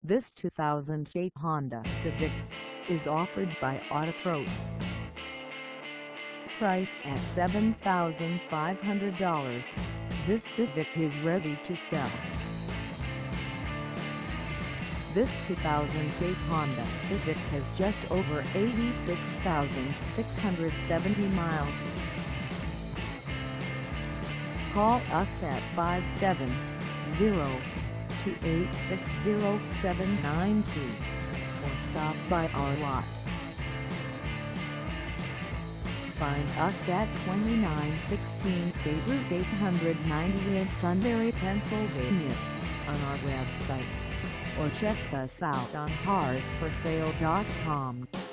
This 2008 Honda Civic is offered by Autopro. Price at $7,500, this Civic is ready to sell. This 2008 Honda Civic has just over 86,670 miles. Call us at 570-286-0792 or stop by our lot. Find us at 2916 State Route 890 in Sunbury, Pennsylvania, on our website, or check us out on carsforsale.com.